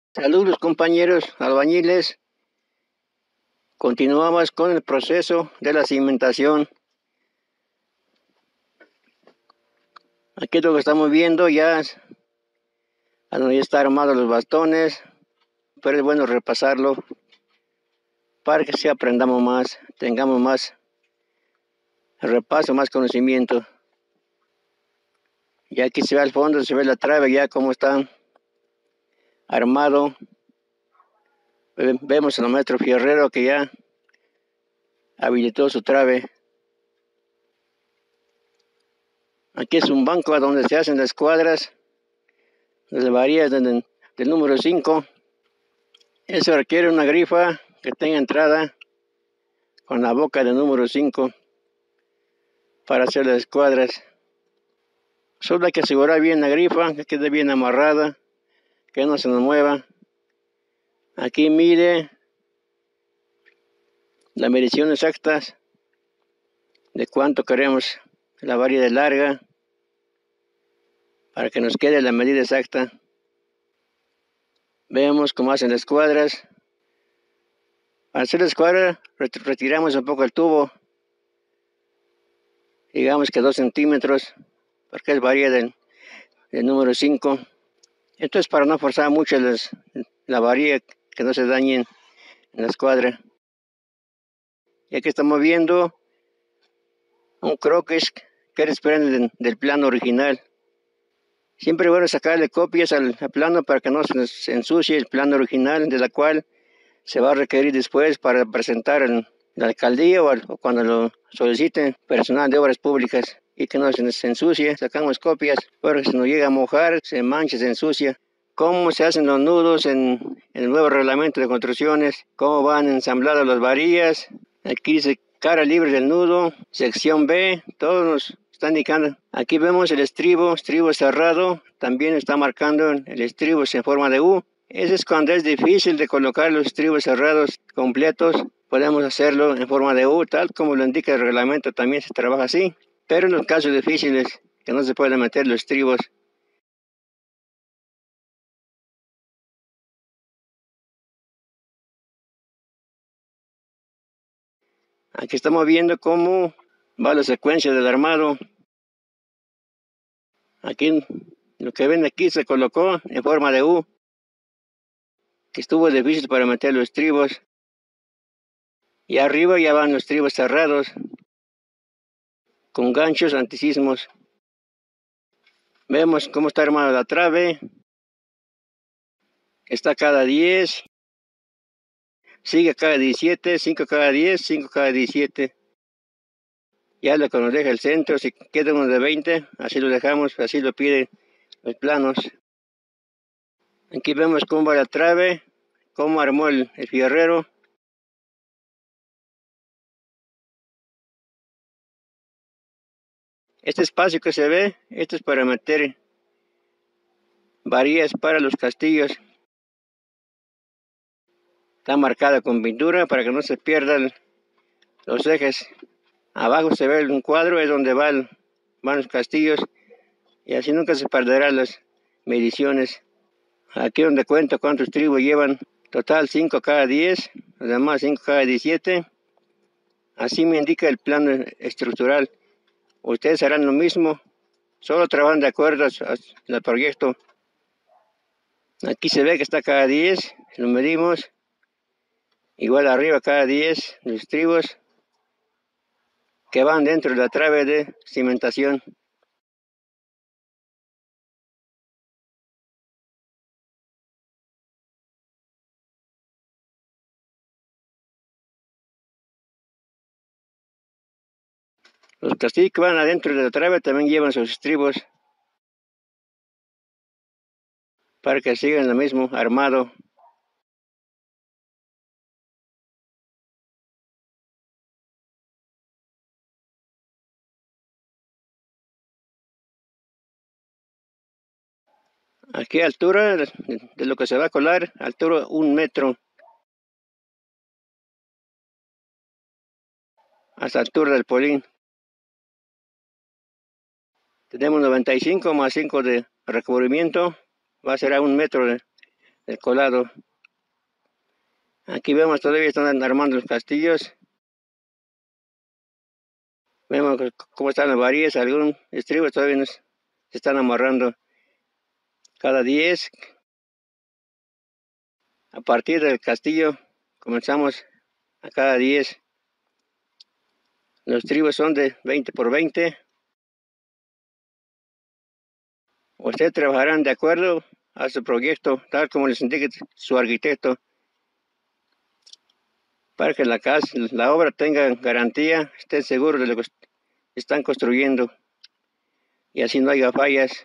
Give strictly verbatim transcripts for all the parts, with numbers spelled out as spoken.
Saludos compañeros albañiles, continuamos con el proceso de la cimentación. Aquí lo que estamos viendo ya es a donde ya está armados los bastones, pero es bueno repasarlo para que si aprendamos más, tengamos más repaso, más conocimiento. Y aquí se ve al fondo, se ve la trave ya como está armado. Vemos al maestro fierrero que ya habilitó su trave. Aquí es un banco donde se hacen las cuadras, las varillas del, del número cinco. Eso requiere una grifa que tenga entrada con la boca del número cinco para hacer las cuadras. Solo hay que asegurar bien la grifa, que quede bien amarrada, que no se nos mueva. Aquí mide la medición exacta de cuánto queremos la varilla de larga para que nos quede la medida exacta. Vemos cómo hacen las cuadras. Al hacer las cuadras retiramos un poco el tubo, digamos que dos centímetros, porque es varilla del, del número cinco. Esto es para no forzar mucho las, la varilla, que no se dañen en la escuadra. Y aquí estamos viendo un croquis que desprende del, del plano original. Siempre es bueno sacarle copias al, al plano para que no se nos ensucie el plano original, de la cual se va a requerir después para presentar en la alcaldía o, al, o cuando lo soliciten personal de obras públicas, y que no se nos ensucie. Sacamos copias porque si nos llega a mojar, se mancha, se ensucia. Cómo se hacen los nudos en, en el nuevo reglamento de construcciones, cómo van ensambladas las varillas. Aquí dice cara libre del nudo, sección B, todos nos está indicando. Aquí vemos el estribo, estribo cerrado, también está marcando el estribo en forma de U. Eso es cuando es difícil de colocar los estribos cerrados completos, podemos hacerlo en forma de U, tal como lo indica el reglamento, también se trabaja así. Pero en los casos difíciles, que no se pueden meter los estribos, aquí estamos viendo cómo va la secuencia del armado. Aquí, lo que ven aquí se colocó en forma de U, que estuvo difícil para meter los estribos. Y arriba ya van los estribos cerrados, con ganchos antisismos. Vemos cómo está armada la trave. Está cada diez. Sigue cada diecisiete, cinco cada diez, cinco cada diecisiete. Ya lo que nos deja el centro, si queda uno de veinte, así lo dejamos, así lo piden los planos. Aquí vemos cómo va la trave, cómo armó el, el fierrero. Este espacio que se ve, esto es para meter varillas para los castillos. Está marcada con pintura para que no se pierdan los ejes. Abajo se ve un cuadro, es donde van, van los castillos, y así nunca se perderán las mediciones. Aquí donde cuento cuántos estribos llevan, total cinco cada diez, los demás cinco cada diecisiete. Así me indica el plano estructural. Ustedes harán lo mismo, solo trabajan de acuerdo al proyecto. Aquí se ve que está cada diez, lo medimos. Igual arriba cada diez los estribos que van dentro de la trave de cimentación. Los castillos que van adentro de la trave también llevan sus estribos para que sigan lo mismo armado. Aquí a altura de lo que se va a colar, altura un metro. Hasta altura del polín. Tenemos noventa y cinco más cinco de recubrimiento, va a ser a un metro de, del colado. Aquí vemos todavía están armando los castillos. Vemos cómo están las varillas, algunos estribos todavía nos se están amarrando. Cada diez, a partir del castillo, comenzamos a cada diez. Los estribos son de veinte por veinte. Ustedes trabajarán de acuerdo a su proyecto, tal como les indique su arquitecto, para que la casa, la obra tenga garantía, estén seguros de lo que están construyendo y así no haya fallas.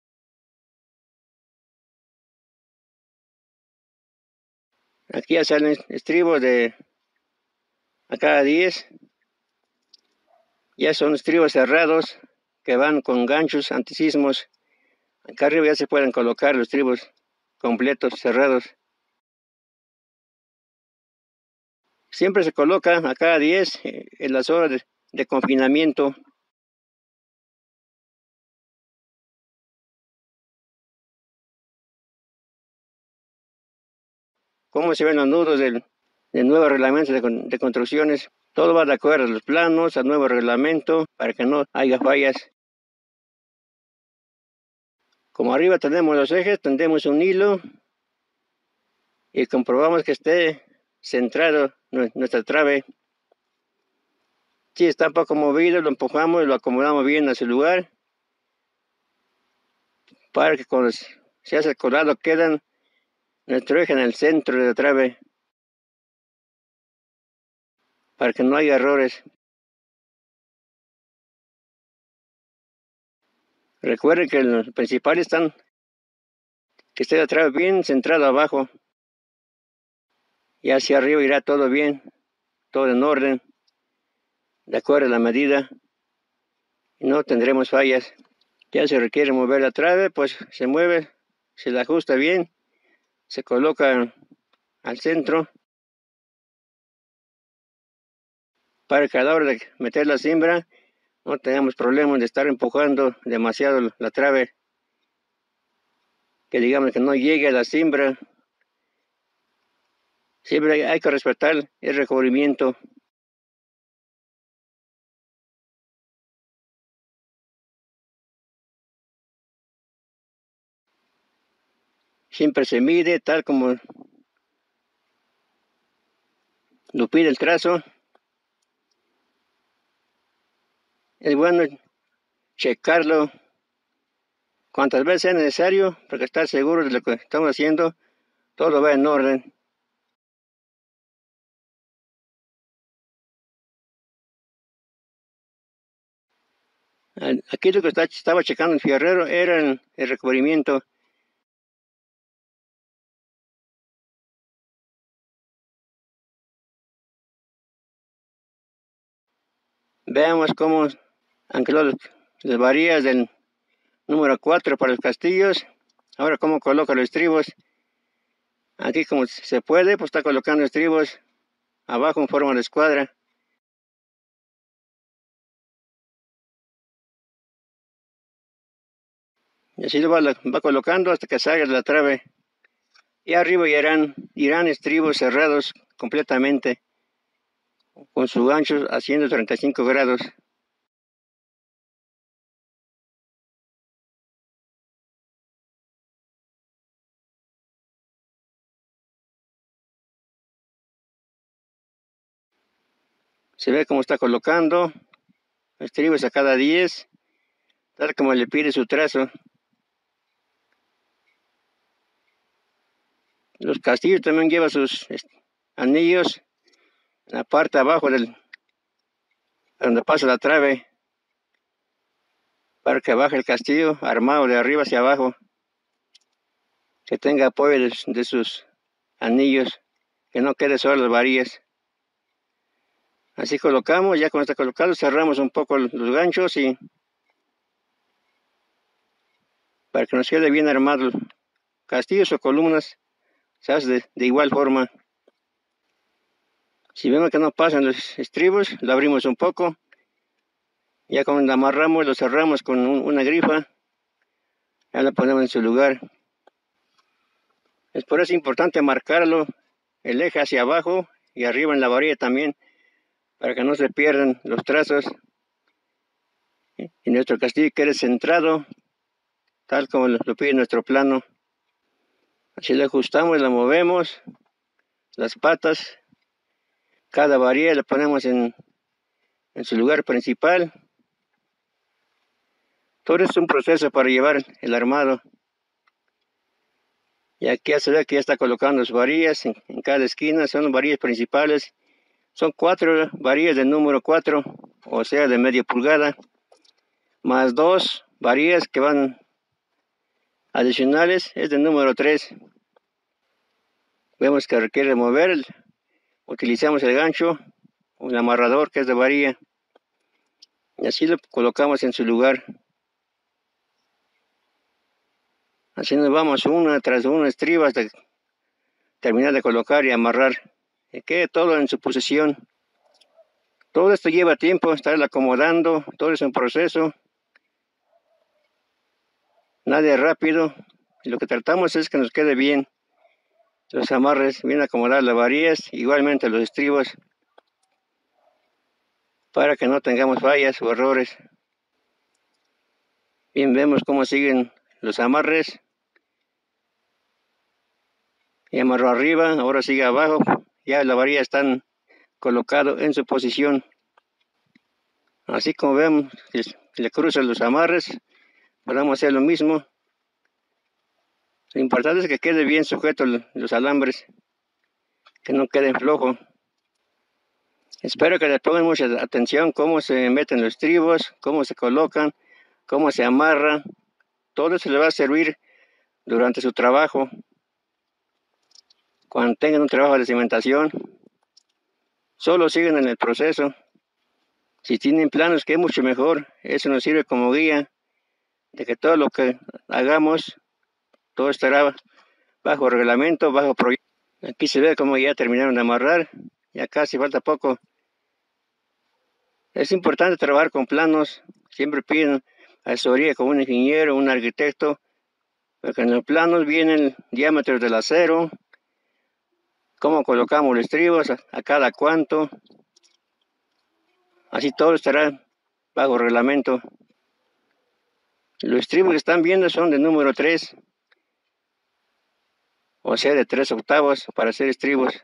Aquí ya salen estribos de a cada diez. Ya son estribos cerrados que van con ganchos antisismos. Acá arriba ya se pueden colocar los estribos completos, cerrados. Siempre se coloca a cada diez en las horas de, de confinamiento. Cómo se ven los nudos del, del nuevo reglamento de, de construcciones. Todo va de acuerdo a los planos, al nuevo reglamento, para que no haya fallas. Como arriba tenemos los ejes, tendemos un hilo y comprobamos que esté centrado nuestra trave. Si está un poco movido, lo empujamos y lo acomodamos bien a su lugar, para que cuando se hace el colado quedan nuestro eje en el centro de la trave, para que no haya errores. Recuerden que los principales están, que esté la trave bien centrado abajo, y hacia arriba irá todo bien, todo en orden, de acuerdo a la medida, y no tendremos fallas. Ya se requiere mover la trave, pues se mueve, se la ajusta bien, se coloca al centro, para que a la hora de meter la cimbra no tengamos problemas de estar empujando demasiado la trave, que digamos que no llegue a la cimbra. Siempre hay que respetar el recubrimiento. Siempre se mide tal como lo pide el trazo. Es bueno checarlo cuantas veces sea necesario, para estar seguro de lo que estamos haciendo, todo va en orden. Aquí lo que estaba checando el fierrero era el, el recubrimiento. Veamos cómo ancló las varillas del número cuatro para los castillos. Ahora cómo coloca los estribos. Aquí como se puede, pues está colocando estribos abajo en forma de escuadra. Y así lo va, va colocando hasta que salga de la trave. Y arriba irán, irán estribos cerrados completamente, con su gancho haciendo treinta y cinco grados. Se ve cómo está colocando estribos a cada diez, tal como le pide su trazo. Los castillos también llevan sus anillos en la parte de abajo del, donde pasa la trave, para que baje el castillo armado de arriba hacia abajo, que tenga apoyo de, de sus anillos, que no quede solo las varillas. Así colocamos, ya cuando está colocado cerramos un poco los ganchos y para que nos quede bien armado castillos o columnas, se hace de, de igual forma. Si vemos que no pasan los estribos, lo abrimos un poco, ya cuando lo amarramos lo cerramos con un, una grifa, ya lo ponemos en su lugar. Es por eso importante marcarlo, el eje hacia abajo y arriba en la varilla también, para que no se pierdan los trazos. Y nuestro castillo quede centrado, tal como lo pide nuestro plano. Así lo ajustamos, lo movemos, las patas, cada varilla la ponemos en, en su lugar principal. Todo es un proceso para llevar el armado. Y aquí ya se ve que ya está colocando las varillas en, en cada esquina, son varillas principales. Son cuatro varillas del número cuatro, o sea de media pulgada, más dos varillas que van adicionales, es del número tres. Vemos que requiere mover, utilizamos el gancho, un amarrador que es de varilla, y así lo colocamos en su lugar. Así nos vamos una tras una estriba hasta terminar de colocar y amarrar, y quede todo en su posición. Todo esto lleva tiempo, estar acomodando, todo es un proceso, nada es rápido. Y lo que tratamos es que nos quede bien los amarres, bien acomodadas las varillas, igualmente los estribos, para que no tengamos fallas o errores. Bien, vemos cómo siguen los amarres. Y amarró arriba, ahora sigue abajo, ya la varilla están colocado en su posición. Así como vemos, le cruzan los amarres, podemos hacer lo mismo. Lo importante es que quede bien sujeto los alambres, que no queden flojos. Espero que le pongan mucha atención cómo se meten los estribos, cómo se colocan, cómo se amarran. Todo eso le va a servir durante su trabajo. Cuando tengan un trabajo de cimentación, solo siguen en el proceso. Si tienen planos, que es mucho mejor. Eso nos sirve como guía de que todo lo que hagamos, todo estará bajo reglamento, bajo proyecto. Aquí se ve como ya terminaron de amarrar, ya casi falta poco. Es importante trabajar con planos, siempre piden asesoría con un ingeniero, un arquitecto, porque en los planos vienen diámetros del acero, cómo colocamos los estribos, a, a cada cuánto. Así todo estará bajo reglamento. Los estribos que están viendo son de número tres, o sea de tres octavos para hacer estribos.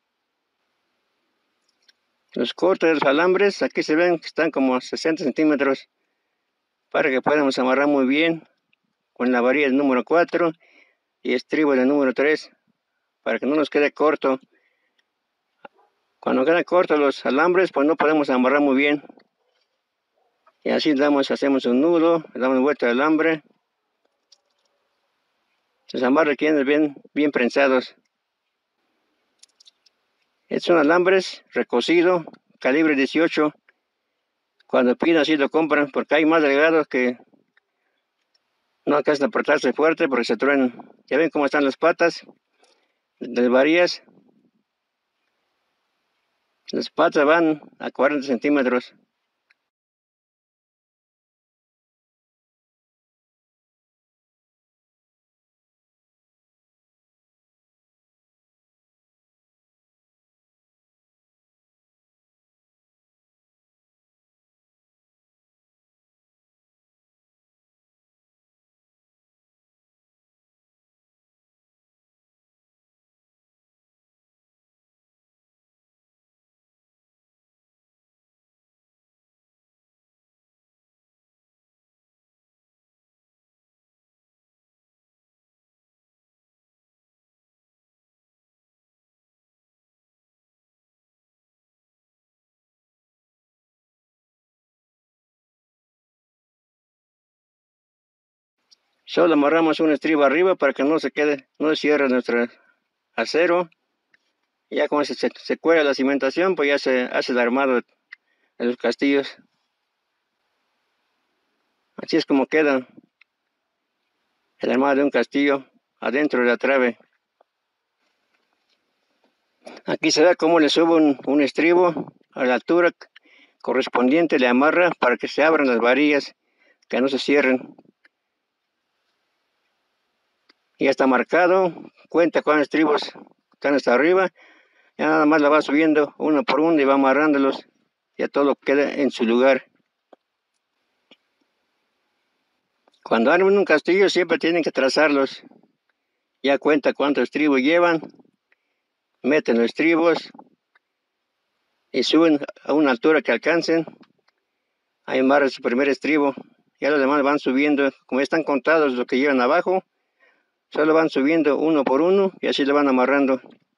Los cortes de los alambres, aquí se ven que están como sesenta centímetros, para que podamos amarrar muy bien con la varilla del número cuatro y estribo del número tres, para que no nos quede corto. Cuando quedan cortos los alambres, pues no podemos amarrar muy bien. Y así damos, hacemos un nudo, le damos vuelta al alambre. Los amarres quedan bien, bien prensados. Estos son alambres recocidos, calibre dieciocho. Cuando piden así lo compran, porque hay más delgados que no alcanzan a apretarse fuerte porque se truenan. Ya ven cómo están las patas de varillas. Las patas van a cuarenta centímetros. Solo amarramos un estribo arriba para que no se quede, no se cierre nuestro acero. Y ya como se, se, se cuela la cimentación, pues ya se hace el armado de los castillos. Así es como queda el armado de un castillo adentro de la trave. Aquí se ve cómo le subo un, un estribo a la altura correspondiente, le amarra para que se abran las varillas, que no se cierren. Ya está marcado, cuenta cuántos estribos están hasta arriba, ya nada más la va subiendo uno por uno y va amarrándolos, ya todo queda en su lugar. Cuando arman un castillo siempre tienen que trazarlos, ya cuenta cuántos estribos llevan, meten los estribos y suben a una altura que alcancen, ahí amarran su primer estribo, ya los demás van subiendo, como ya están contados los que llevan abajo, solo van subiendo uno por uno y así le van amarrando.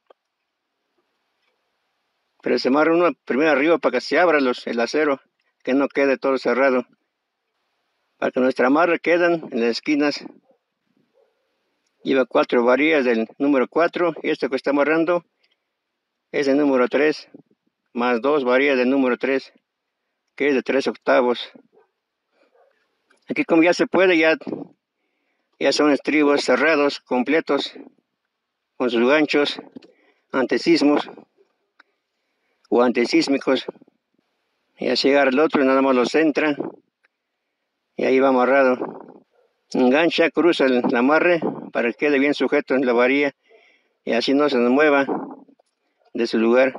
Pero se amarra uno primero arriba para que se abra los, el acero, que no quede todo cerrado. Para que nuestra amarre quedan en las esquinas. Lleva cuatro varillas del número cuatro y esto que está amarrando es el número tres, más dos varillas del número tres, que es de tres octavos. Aquí como ya se puede, ya, ya son estribos cerrados, completos, con sus ganchos antisismos o antisísmicos. Y así agarra el otro y nada más lo centra y ahí va amarrado. Engancha, cruza el amarre para que quede bien sujeto en la varilla y así no se nos mueva de su lugar.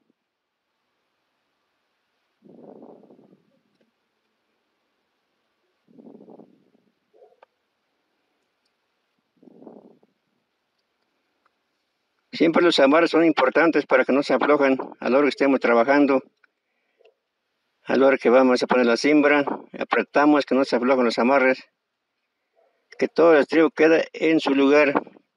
Siempre los amarres son importantes para que no se aflojen a la hora que estemos trabajando. A la hora que vamos a poner la cimbra, apretamos que no se aflojen los amarres, que todo el estribo quede en su lugar.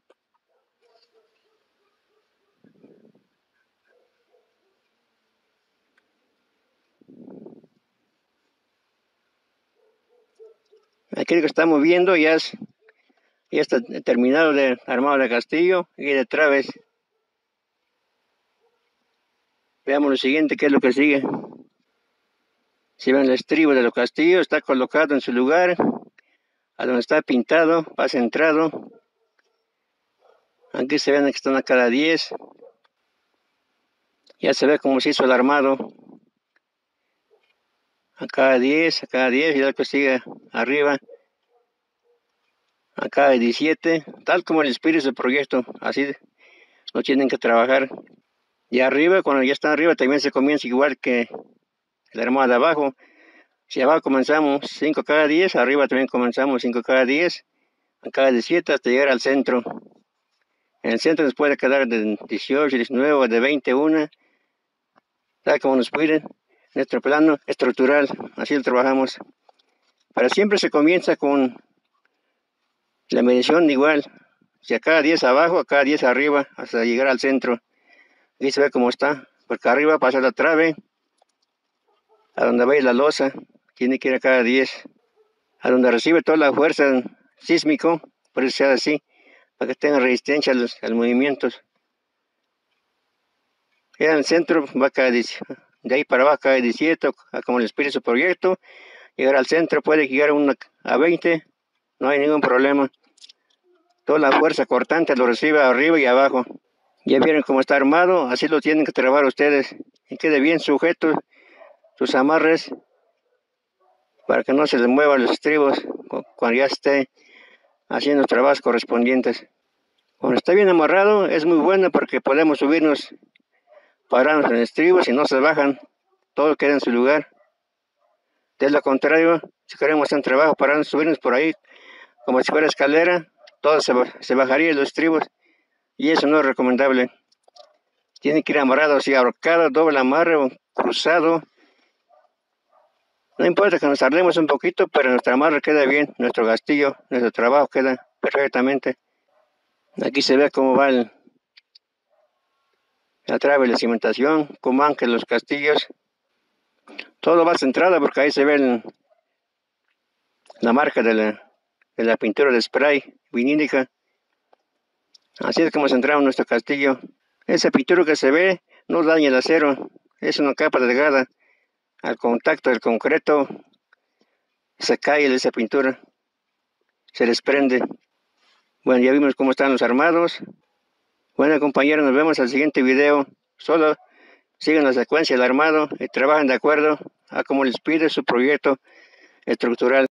Aquí lo que estamos viendo ya, es, ya está terminado de armado de castillo y de traves. Veamos lo siguiente, qué es lo que sigue. Si ven el estribo de los castillos, está colocado en su lugar, a donde está pintado, va centrado. Aquí se ven que están a cada diez. Ya se ve cómo se hizo el armado. A cada diez, a cada diez, y lo que sigue arriba. A cada diecisiete, tal como el espíritu del proyecto, así lo tienen que trabajar. Y arriba, cuando ya están arriba, también se comienza igual que el armado de abajo. Si abajo comenzamos cinco cada diez, arriba también comenzamos cinco cada diez, a cada diecisiete hasta llegar al centro. En el centro nos puede quedar de dieciocho, diecinueve o de veinte, una, tal como nos piden. Nuestro plano estructural, así lo trabajamos. Pero siempre se comienza con la medición igual. Si a cada diez abajo, a cada diez arriba, hasta llegar al centro. Aquí se ve cómo está, porque arriba pasa la trave, a donde va la losa, tiene que ir a cada diez, a donde recibe toda la fuerza sísmico, por eso sea así, para que tenga resistencia a los, a los movimientos. Y en el centro va a cada diez, de ahí para abajo cada diecisiete, como el espíritu del proyecto, llegar al centro puede llegar una, a veinte, no hay ningún problema. Toda la fuerza cortante lo recibe arriba y abajo. Ya vieron cómo está armado, así lo tienen que trabajar ustedes. Y quede bien sujeto sus amarres para que no se les muevan los estribos cuando ya esté haciendo los trabajos correspondientes. Cuando está bien amarrado es muy bueno porque podemos subirnos, pararnos en estribos y no se bajan, todo queda en su lugar. De lo contrario, si queremos hacer un trabajo, pararnos, subirnos por ahí como si fuera escalera, todo se, se bajaría los estribos. Y eso no es recomendable. Tiene que ir amarrado así, ahorcado, doble amarre o cruzado. No importa que nos tardemos un poquito, pero nuestra amarre queda bien, nuestro castillo, nuestro trabajo queda perfectamente. Aquí se ve cómo va el, la trave de la cimentación, cómo anclan los castillos. Todo va centrado porque ahí se ve el, la marca de la, de la pintura de spray vinílica. Así es como centramos nuestro castillo. Esa pintura que se ve no daña el acero, es una capa delgada. Al contacto del concreto se cae de esa pintura, se desprende. Bueno, ya vimos cómo están los armados. Bueno, compañeros, nos vemos al siguiente video. Solo sigan la secuencia del armado y trabajen de acuerdo a como les pide su proyecto estructural.